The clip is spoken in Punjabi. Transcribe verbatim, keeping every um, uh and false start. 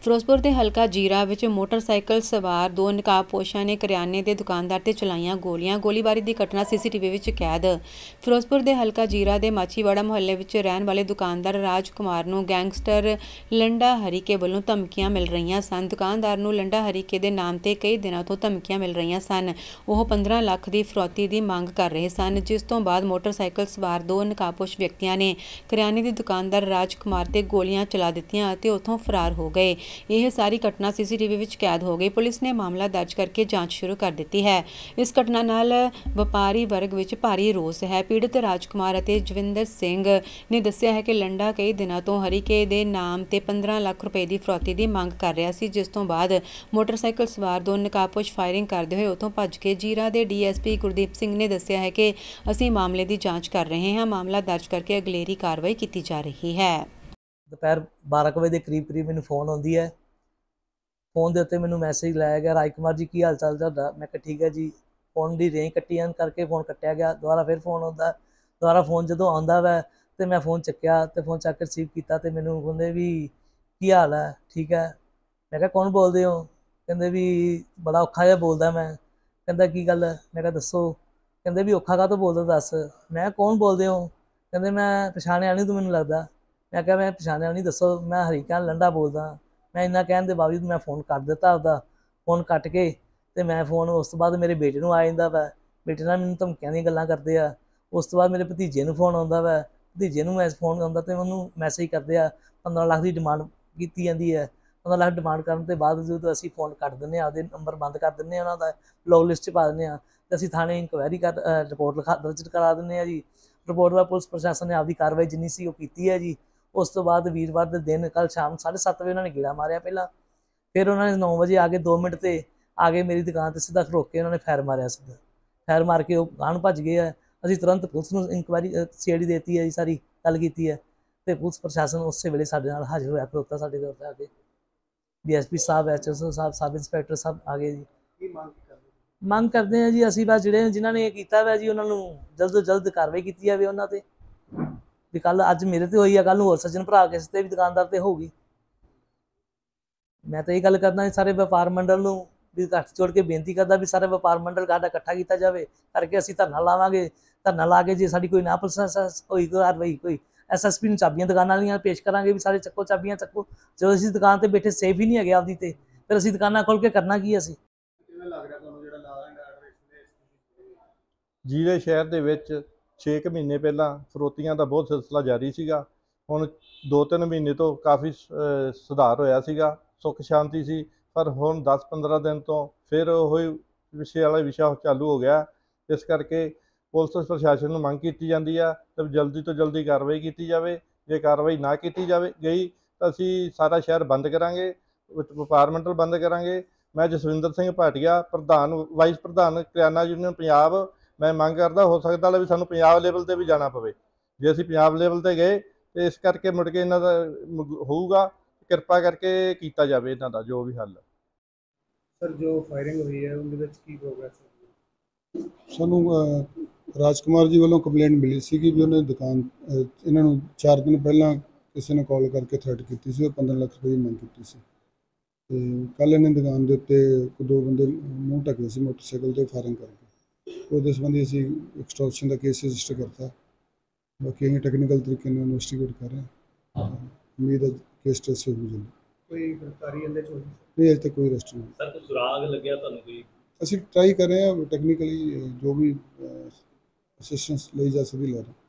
ਫਿਰੋਜ਼ਪੁਰ ਦੇ ਹਲਕਾ ਜੀਰਾ ਵਿੱਚ ਮੋਟਰਸਾਈਕਲ ਸਵਾਰ ਦੋ ਨਕਾਬਪੋਸ਼ਾਂ ਨੇ ਕਰਿਆਨੇ ਦੇ ਦੁਕਾਨਦਾਰ ਤੇ ਚਲਾਈਆਂ ਗੋਲੀਆਂ। ਗੋਲੀਬਾਰੀ ਦੀ ਘਟਨਾ ਸੀਸੀਟੀਵੀ ਵਿੱਚ ਕੈਦ। ਫਿਰੋਜ਼ਪੁਰ ਦੇ ਹਲਕਾ ਜੀਰਾ ਦੇ ਮਾਛੀਵਾੜਾ ਮੁਹੱਲੇ ਵਿੱਚ ਰਹਿਣ ਵਾਲੇ ਦੁਕਾਨਦਾਰ ਰਾਜ ਕੁਮਾਰ ਨੂੰ ਗੈਂਗਸਟਰ ਲੰਡਾ ਹਰੀਕੇ ਵੱਲੋਂ ਧਮਕੀਆਂ ਮਿਲ ਰਹੀਆਂ ਸਨ। ਦੁਕਾਨਦਾਰ ਨੂੰ ਲੰਡਾ ਹਰੀਕੇ ਦੇ ਨਾਮ ਤੇ ਕਈ ਦਿਨਾਂ ਤੋਂ ਧਮਕੀਆਂ ਮਿਲ ਰਹੀਆਂ ਸਨ। ਉਹ ਪੰਦਰਾਂ ਲੱਖ ਦੀ ਫਰੌਤੀ ਦੀ ਮੰਗ ਕਰ ਰਹੇ ਸਨ, ਜਿਸ ਤੋਂ ਬਾਅਦ ਮੋਟਰਸਾਈਕਲ ਸਵਾਰ ਦੋ ਨਕਾਬਪੋਸ਼ ਵਿਅਕਤੀਆਂ ਨੇ ਕਰਿਆਨੇ ਦੇ ਦੁਕਾਨਦਾਰ ਰਾਜ ਕੁਮਾਰ ਤੇ ਗੋਲੀਆਂ ਚਲਾ ਦਿੱਤੀਆਂ ਅਤੇ ਉੱਥੋਂ ਫਰਾਰ ਹੋ ਗਏ। ਇਹ ਸਾਰੀ ਘਟਨਾ ਸੀਸੀਟੀਵੀ ਵਿੱਚ ਕੈਦ ਹੋ ਗਈ। ਪੁਲਿਸ ਨੇ ਮਾਮਲਾ ਦਰਜ ਕਰਕੇ ਜਾਂਚ ਸ਼ੁਰੂ ਕਰ ਦਿੱਤੀ ਹੈ। ਇਸ ਘਟਨਾ ਨਾਲ ਵਪਾਰੀ ਵਰਗ ਵਿੱਚ ਭਾਰੀ ਰੋਸ ਹੈ। ਪੀੜਤ ਰਾਜਕੁਮਾਰ ਅਤੇ ਜਵਿੰਦਰ ਸਿੰਘ ਨੇ ਦੱਸਿਆ ਹੈ ਕਿ ਲੰਡਾ ਕਈ ਦਿਨਾਂ ਤੋਂ ਹਰੀਕੇ ਦੇ ਨਾਮ ਤੇ ਪੰਦਰਾਂ ਲੱਖ ਰੁਪਏ ਦੀ ਫਰੌਤੀ ਦੀ ਮੰਗ ਕਰ ਰਿਹਾ ਸੀ, ਜਿਸ ਤੋਂ ਬਾਅਦ ਮੋਟਰਸਾਈਕਲ ਸਵਾਰ ਦੋ ਨਕਾਬਪੋਸ਼ ਫਾਇਰਿੰਗ ਕਰਦੇ ਹੋਏ ਉੱਥੋਂ ਭੱਜ ਕੇ ਜੀਰਾ ਦੇ ਡੀਐਸਪੀ ਗੁਰਦੀਪ ਸਿੰਘ ਨੇ ਦੱਸਿਆ ਹੈ ਕਿ ਅਸੀਂ ਮਾਮਲੇ ਦੀ ਜਾਂਚ ਕਰ ਰਹੇ ਹਾਂ। ਮਾਮਲਾ ਦਰਜ ਕਰਕੇ ਅਗਲੇਰੀ ਕਾਰਵਾਈ ਕੀਤੀ ਜਾ ਰਹੀ ਹੈ। ਦੁਪਹਿਰ ਬਾਰਾਂ ਕੁ ਵਜੇ ਦੇ ਕਰੀਬ ਕਰੀਬ ਮੈਨੂੰ ਫੋਨ ਆਉਂਦੀ ਹੈ। ਫੋਨ ਦੇ ਉੱਤੇ ਮੈਨੂੰ ਮੈਸੇਜ ਲਾਇਆ ਗਿਆ, ਰਾਜ ਕੁਮਾਰ ਜੀ ਕੀ ਹਾਲ ਚਾਲ ਤੁਹਾਡਾ? ਮੈਂ ਕਿਹਾ ਠੀਕ ਹੈ ਜੀ। ਫੋਨ ਦੀ ਰੇਂਜ ਕੱਟੀ ਜਾਣ ਕਰਕੇ ਫੋਨ ਕੱਟਿਆ ਗਿਆ। ਦੁਬਾਰਾ ਫਿਰ ਫੋਨ ਆਉਂਦਾ। ਦੁਬਾਰਾ ਫੋਨ ਜਦੋਂ ਆਉਂਦਾ ਵੈ ਅਤੇ ਮੈਂ ਫੋਨ ਚੱਕਿਆ ਅਤੇ ਫੋਨ ਚੱਕ ਕੇ ਰਿਸੀਵ ਕੀਤਾ ਅਤੇ ਮੈਨੂੰ ਕਹਿੰਦੇ ਵੀ ਕੀ ਹਾਲ ਹੈ? ਠੀਕ ਹੈ। ਮੈਂ ਕਿਹਾ ਕੌਣ ਬੋਲਦੇ ਹੋ? ਕਹਿੰਦੇ ਵੀ ਬੜਾ ਔਖਾ ਜਿਹਾ ਬੋਲਦਾ ਮੈਂ। ਕਹਿੰਦਾ ਕੀ ਗੱਲ? ਮੈਂ ਕਿਹਾ ਦੱਸੋ। ਕਹਿੰਦੇ ਵੀ ਔਖਾ ਕਾਹਤੋਂ ਬੋਲਦਾ ਦੱਸ। ਮੈਂ ਕੌਣ ਬੋਲਦੇ ਹੋ? ਕਹਿੰਦੇ ਮੈਂ ਪਛਾਣਿਆ ਨਹੀਂ ਤੂੰ ਮੈਨੂੰ ਲੱਗਦਾ। ਮੈਂ ਕਿਹਾ ਮੈਂ ਪਛਾਣਿਆ ਨਹੀਂ, ਦੱਸੋ। ਮੈਂ ਹਰੀਕਾ ਲੰਡਾ ਬੋਲਦਾ। ਮੈਂ ਇੰਨਾ ਕਹਿਣ ਦੇ ਬਾਵਜੂਦ ਮੈਂ ਫ਼ੋਨ ਕੱਟ ਦਿੱਤਾ ਆਪਦਾ। ਫ਼ੋਨ ਕੱਟ ਕੇ ਅਤੇ ਮੈਂ ਫ਼ੋਨ ਉਸ ਤੋਂ ਬਾਅਦ ਮੇਰੇ ਬੇਟੇ ਨੂੰ ਆ ਜਾਂਦਾ ਵਾ। ਬੇਟੇ ਨਾਲ ਮੈਨੂੰ ਧਮਕੀਆਂ ਦੀਆਂ ਗੱਲਾਂ ਕਰਦੇ ਆ। ਉਸ ਤੋਂ ਬਾਅਦ ਮੇਰੇ ਭਤੀਜੇ ਨੂੰ ਫ਼ੋਨ ਆਉਂਦਾ ਵਾ। ਭਤੀਜੇ ਨੂੰ ਮੈਸ ਫ਼ੋਨ ਆਉਂਦਾ ਅਤੇ ਉਹਨੂੰ ਮੈਸੇਜ ਕਰਦੇ ਆ। ਪੰਦਰਾਂ ਲੱਖ ਦੀ ਡਿਮਾਂਡ ਕੀਤੀ ਜਾਂਦੀ ਹੈ। ਪੰਦਰਾਂ ਲੱਖ ਡਿਮਾਂਡ ਕਰਨ ਤੋਂ ਬਾਅਦ ਜਦੋਂ ਅਸੀਂ ਫ਼ੋਨ ਕੱਟ ਦਿੰਦੇ ਹਾਂ, ਆਪਦੇ ਨੰਬਰ ਬੰਦ ਕਰ ਦਿੰਦੇ ਹਾਂ, ਉਹਨਾਂ ਦਾ ਬਲੌਕ ਲਿਸਟ 'ਚ ਪਾ ਦਿੰਦੇ ਹਾਂ ਅਤੇ ਅਸੀਂ ਥਾਣੇ ਇਨਕੁਆਇਰੀ ਕਰ ਰਿਪੋਰਟ ਲਿਖਾ ਦਰਜ ਕਰਾ ਦਿੰਦੇ ਹਾਂ ਜੀ। ਰਿਪੋਰਟ ਦਾ ਪੁਲਿਸ ਪ੍ਰਸ਼ਾਸਨ ਨੇ ਆਪਦੀ ਕਾਰਵਾਈ ਜਿੰਨੀ ਸੀ ਉਹ ਕੀਤੀ ਹੈ ਜੀ। ਉਸ ਤੋਂ ਬਾਅਦ ਵੀਰਵਾਰ ਦੇ ਦਿਨ ਕੱਲ੍ਹ ਸ਼ਾਮ ਸਾਢੇ ਸੱਤ ਵਜੇ ਉਹਨਾਂ ਨੇ ਗੇੜਾ ਮਾਰਿਆ ਪਹਿਲਾਂ। ਫਿਰ ਉਹਨਾਂ ਨੇ ਨੌ ਵਜੇ ਆ ਕੇ ਦੋ ਮਿੰਟ 'ਤੇ ਆ ਕੇ ਮੇਰੀ ਦੁਕਾਨ 'ਤੇ ਸਿੱਧਾ ਖੜੋ ਕੇ ਉਹਨਾਂ ਨੇ ਫਾਇਰ ਮਾਰਿਆ। ਸਿੱਧਾ ਫਾਇਰ ਮਾਰ ਕੇ ਉਹ ਗਾਂਹ ਭੱਜ ਗਏ ਆ। ਅਸੀਂ ਤੁਰੰਤ ਪੁਲਿਸ ਨੂੰ ਇਨਕੁਆਇਰੀ ਸੀ ਆਈ ਡੀ ਦੇ ਦਿੱਤੀ ਹੈ ਜੀ, ਸਾਰੀ ਗੱਲ ਕੀਤੀ ਹੈ ਅਤੇ ਪੁਲਿਸ ਪ੍ਰਸ਼ਾਸਨ ਉਸੇ ਵੇਲੇ ਸਾਡੇ ਨਾਲ ਹਾਜ਼ਰ ਹੋਇਆ, ਖਲੋਤਾ ਸਾਡੇ ਕੋਲ ਆ ਕੇ। ਡੀ ਐਸ ਪੀ ਸਾਹਿਬ, ਐਚ ਐਸ ਓ ਸਾਹਿਬ, ਸਬ ਇੰਸਪੈਕਟਰ ਸਾਹਿਬ ਆ ਗਏ ਜੀ। ਕੀ ਮੰਗ ਕਰਦੇ ਮੰਗ ਕਰਦੇ ਹਾਂ ਜੀ ਅਸੀਂ ਬਸ ਜਿਹੜੇ ਜਿਨ੍ਹਾਂ ਨੇ ਇਹ ਕੀਤਾ ਵਾ ਜੀ ਉਹਨਾਂ ਨੂੰ ਜਲਦ ਤੋਂ ਜਲਦ ਕਾਰਵਾਈ ਕੀਤੀ ਜਾਵੇ ਉਹਨਾਂ 'ਤੇ। ਵੀ ਕੱਲ੍ਹ ਅੱਜ ਮੇਰੇ 'ਤੇ ਹੋਈ ਆ, ਕੱਲ੍ਹ ਨੂੰ ਹੋਰ ਸੱਜਣ ਭਰਾ ਕਿਸੇ 'ਤੇ ਵੀ ਦੁਕਾਨਦਾਰ 'ਤੇ ਹੋਊਗੀ। ਮੈਂ ਤਾਂ ਇਹ ਗੱਲ ਕਰਦਾ ਸਾਰੇ ਵਪਾਰ ਮੰਡਲ ਨੂੰ ਵੀ ਹੱਥ ਜੋੜ ਕੇ ਬੇਨਤੀ ਕਰਦਾ ਵੀ ਸਾਰੇ ਵਪਾਰ ਮੰਡਲ ਸਾਡਾ ਇਕੱਠਾ ਕੀਤਾ ਜਾਵੇ, ਕਰਕੇ ਅਸੀਂ ਧਰਨਾ ਲਾਵਾਂਗੇ। ਧਰਨਾ ਲਾ ਕੇ ਜੇ ਸਾਡੀ ਕੋਈ ਨਾ ਪੁਲਿਸ ਹੋਈ ਕਾਰਵਾਈ, ਕੋਈ ਐਸ ਐਸ ਪੀ ਨੂੰ ਚਾਬੀਆਂ ਦੁਕਾਨਾਂ ਵਾਲੀਆਂ ਪੇਸ਼ ਕਰਾਂਗੇ ਵੀ ਸਾਰੇ ਚੱਕੋ ਚਾਬੀਆਂ ਚੱਕੋ। ਜਦੋਂ ਅਸੀਂ ਦੁਕਾਨ 'ਤੇ ਬੈਠੇ ਸੇਫ ਹੀ ਨਹੀਂ ਹੈਗੇ ਆਪਦੀ 'ਤੇ, ਫਿਰ ਅਸੀਂ ਦੁਕਾਨਾਂ ਖੋਲ੍ਹ ਕੇ ਕਰਨਾ ਕੀ? ਅਸੀਂ ਕਿਵੇਂ ਲੱਗ ਰਿਹਾ ਤੁਹਾਨੂੰ ਜਿਹੜਾ ਲਾ ਐਂਡ ਆਰਡਰ ਜੀਰੇ ਸ਼ਹਿਰ ਦੇ ਵਿੱਚ ਛੇ ਕੁ ਮਹੀਨੇ ਪਹਿਲਾਂ ਫਰੋਤੀਆਂ ਦਾ ਬਹੁਤ ਸਿਲਸਿਲਾ ਜਾਰੀ ਸੀਗਾ। ਹੁਣ ਦੋ ਤਿੰਨ ਮਹੀਨੇ ਤੋਂ ਕਾਫੀ ਸੁਧਾਰ ਹੋਇਆ ਸੀਗਾ, ਸੁੱਖ ਸ਼ਾਂਤੀ ਸੀ। ਪਰ ਹੁਣ ਦਸ ਪੰਦਰਾਂ ਦਿਨ ਤੋਂ ਫਿਰ ਉਹੀ ਵਿਸ਼ੇ ਵਾਲਾ ਵਿਸ਼ਾ ਚਾਲੂ ਹੋ ਗਿਆ। ਇਸ ਕਰਕੇ ਪੁਲਿਸ ਪ੍ਰਸ਼ਾਸਨ ਨੂੰ ਮੰਗ ਕੀਤੀ ਜਾਂਦੀ ਆ ਤੇ ਜਲਦੀ ਤੋਂ ਜਲਦੀ ਕਾਰਵਾਈ ਕੀਤੀ ਜਾਵੇ। ਜੇ ਕਾਰਵਾਈ ਨਾ ਕੀਤੀ ਜਾਵੇ ਗਈ ਤਾਂ ਅਸੀਂ ਸਾਰਾ ਸ਼ਹਿਰ ਬੰਦ ਕਰਾਂਗੇ, ਵਪਾਰ ਮੰਡਲ ਬੰਦ ਕਰਾਂਗੇ। ਮੈਂ ਜਸਵਿੰਦਰ ਸਿੰਘ ਭਾਟੀਆ, ਪ੍ਰਧਾਨ ਵਾਈਸ ਪ੍ਰਧਾਨ ਕਰਿਆਨਾ ਯੂਨੀਅਨ ਪੰਜਾਬ, ਮੈਂ ਮੰਗ ਕਰਦਾ ਹੋ ਸਕਦਾ ਵੀ ਸਾਨੂੰ ਪੰਜਾਬ ਲੈਵਲ 'ਤੇ ਵੀ ਜਾਣਾ ਪਵੇ। ਜੇ ਅਸੀਂ ਪੰਜਾਬ ਲੈਵਲ 'ਤੇ ਗਏ ਤਾਂ ਇਸ ਕਰਕੇ ਮੁੜ ਕੇ ਇਹਨਾਂ ਦਾ ਹੋਊਗਾ, ਕਿਰਪਾ ਕਰਕੇ ਕੀਤਾ ਜਾਵੇ ਇਹਨਾਂ ਦਾ ਜੋ ਵੀ ਹੱਲ। ਸਰ ਜੋ ਫਾਇਰਿੰਗ ਹੋਈ ਹੈ ਉਹਦੇ ਵਿੱਚ ਕੀ ਪ੍ਰੋਗਰੈਸ ਹੈ? ਸਾਨੂੰ ਰਾਜ ਕੁਮਾਰ ਜੀ ਵੱਲੋਂ ਕੰਪਲੇਂਟ ਮਿਲੀ ਸੀ ਕਿ ਵੀ ਉਹਨੇ ਦੁਕਾਨ ਇਹਨਾਂ ਨੂੰ ਚਾਰ ਦਿਨ ਪਹਿਲਾਂ ਕਿਸੇ ਨੇ ਕਾਲ ਕਰਕੇ ਥ੍ਰੈਟ ਕੀਤੀ ਸੀ, ਉਹ ਪੰਦਰਾਂ ਲੱਖ ਰੁਪਏ ਦੀ ਮੰਗ ਕੀਤੀ ਸੀ। ਅਤੇ ਕੱਲ੍ਹ ਇਹਨੇ ਦੁਕਾਨ ਦੇ ਉੱਤੇ ਦੋ ਬੰਦੇ ਮੂੰਹ ਢੱਕੇ ਸੀ ਮੋਟਰਸਾਈਕਲ 'ਤੇ ਫਾਇਰਿੰਗ ਕਰਕੇ। ਉਹਦੇ ਸੰਬੰਧੀ ਅਸੀਂ ਐਕਸਟੋਰਸ਼ਨ ਦਾ ਕੇਸ ਰਜਿਸਟਰ ਕਰਤਾ। ਬਾਕੀ ਅਸੀਂ ਟੈਕਨੀਕਲ ਤਰੀਕੇ ਨਾਲ ਇਨਵੈਸਟੀਗੇਟ ਕਰ ਰਹੇ ਹਾਂ। ਉਮੀਦ ਹੈ ਕੇਸ ਟ੍ਰੇਸ ਹੋ ਜਲਦੀ। ਕੋਈ ਗ੍ਰਿਫਤਾਰੀ ਇਹਦੇ 'ਚ ਹੋਈ? ਨਹੀਂ, ਅਜੇ ਤੱਕ ਕੋਈ ਅਰੈਸਟ ਨਹੀਂ। ਸਰ ਕੋਈ ਸੁਰਾਗ ਲੱਗਿਆ ਤੁਹਾਨੂੰ ਕੋਈ? ਅਸੀਂ ਟਰਾਈ ਕਰ ਰਹੇ ਹਾਂ, ਟੈਕਨੀਕਲੀ ਜੋ ਵੀ ਅਸਿਸਟੈਂਸ ਲਈ ਜਾ ਸਕਦੀ ਲੈ ਰਹੇ।